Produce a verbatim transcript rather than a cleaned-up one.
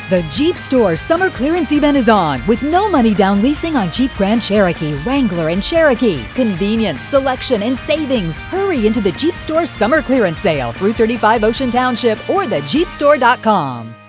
The Jeep Store Summer Clearance Event is on with no money down leasing on Jeep Grand Cherokee, Wrangler, and Cherokee. Convenience, selection, and savings. Hurry into the Jeep Store Summer Clearance Sale, Route thirty-five Ocean Township, or the jeep store dot com.